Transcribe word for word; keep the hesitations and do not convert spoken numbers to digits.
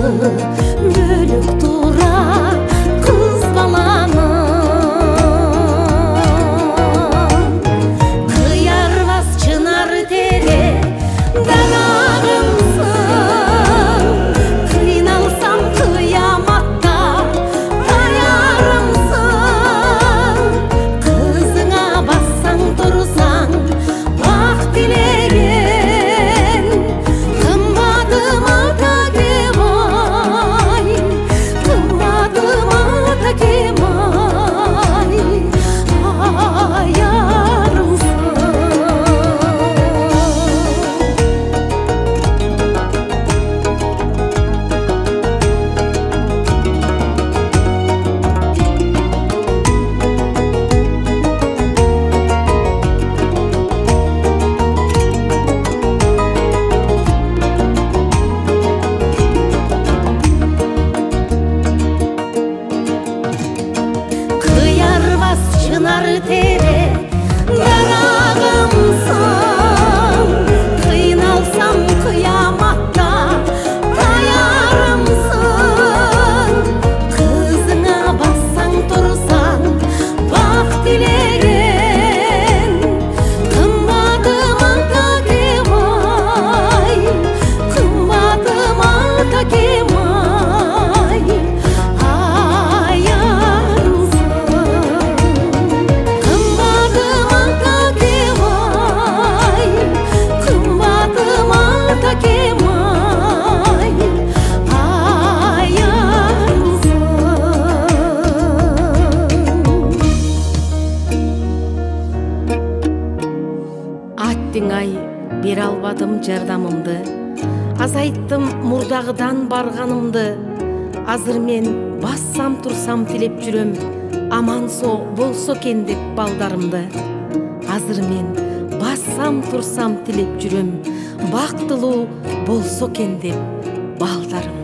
бөлүк тура кыз баланын. Кыярбас чынар тере дарагымсың, кыйналсам кыяматта таярымсың. Кызыңа бассаң турсаң бак тилеген, кымбатым ата кемай, кымбатым ата кемай, аярымсың. Кыярбас чынар тере дарагымсың, кыйналсам кыяматта таярымсың. Кызыңа бассаң турсаң бак тилеген, кымбатым ата кемай, кымбатым ата кемай, аярымсың. Кымбатым ата кемай, кымбатым ата кемай, аярымсың. Аттың ай бере албадым жардамымды, азайттым мурдагыдан барганымды. Азыр мен бассам турсам тилеп жүрөм, аман со болсо экен деп балдарымды. Азыр мен бассам турсам тилеп жүрөм, бактылуу болсо экен деп балдарымды.